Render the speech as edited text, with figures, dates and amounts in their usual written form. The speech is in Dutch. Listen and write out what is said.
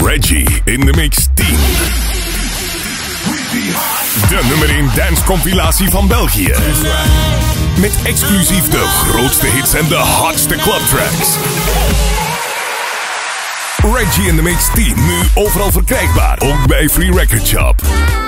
Reggie in the Mix 10. De nummer 1 dance compilatie van België. Met exclusief de grootste hits en de hotste clubtracks. Reggie in the Mix 10, nu overal verkrijgbaar. Ook bij Free Record Shop.